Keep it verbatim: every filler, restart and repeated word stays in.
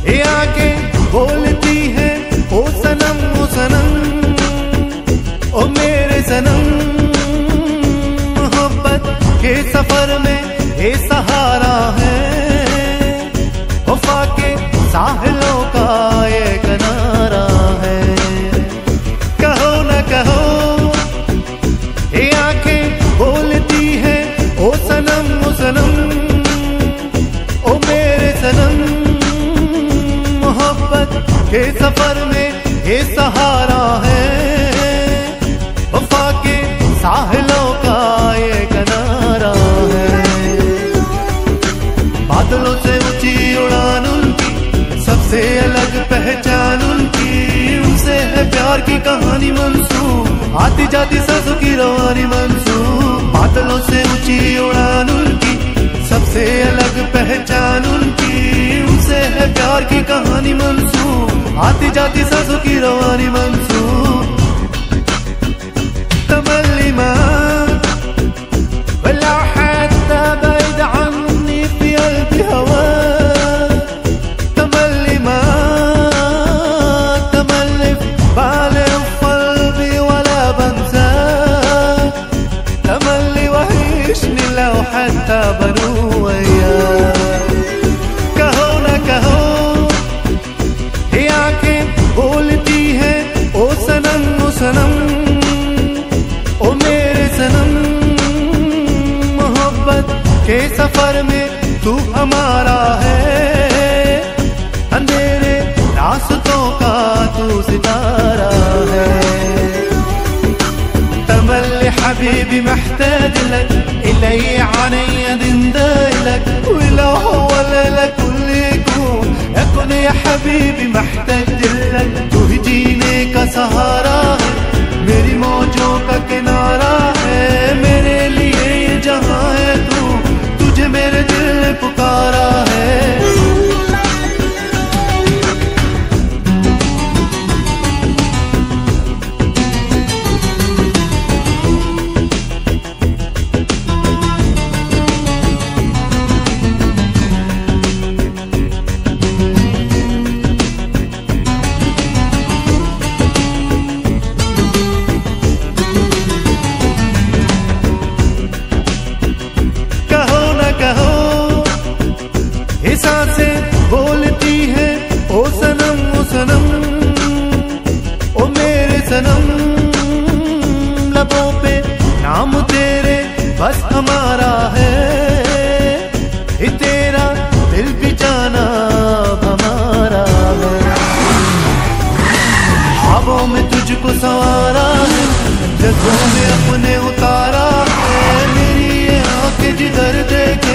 ये आंखें बोलती है ओ सनम ओ सनम, ओ मेरे सनम। मोहब्बत के सफर में ये सहारा है, वफा के साहिलों का ये किनारा है। कहो न कहो ये आंखें बोलती है ओ सनम ओ सनम, ओ मेरे सनम। मोहब्बत के सफर में ये सहारा है, वफा के साहिलों का ये किनारा है। बादलों से ऊंची उड़ान उनकी, सबसे अलग पहचान उनकी, उनसे है प्यार की कहानी मंसूब, आती जाती सांसों की रवानी मंसूब। बादलों से ऊंची उड़ान उनकी, सबसे अलग पहचान उनकी, उनसे है प्यार की कहानी मंसूब, आती जाती सांसों की रवानी मंसूब। तमल्ली मां वला हत्ता बैद अन्नी फी क़ल्बी हवा, तमल्ली मां तमल्ली बाले क़ल्बी वला बंसा, तमल्ली वहीशनी लौ हत्ता बनू वया। कहो न कहो ये आंखें बोलती है ओ सनम ओ सनम, ओ मेरे सनम। मोहब्बत के सफर में तू हमारा है, अंधेरे रास्तों का तू सितारा है। تملي حبيبي محتاج لك، إلي عيني دنداي لك، ولو هو لك كل يكون يكون يا حبيبي محتاج لك। तू ही जीने का सहारा है, मेरी मौजों का किनारा है, मेरे लिए ये जहां है तू, तुझे मेरे दिल ने पुकारा है। सांसें बोलती है ओ सनम ओ सनम, ओ मेरे सनम। लबों पे नाम तेरे बस हमारा है, ये तेरा दिल भी जाना हमारा है। ख्वाबों में तुझको संवारा है, जज्बों में अपने उतारा है, मेरी ये आंखें जिधर देख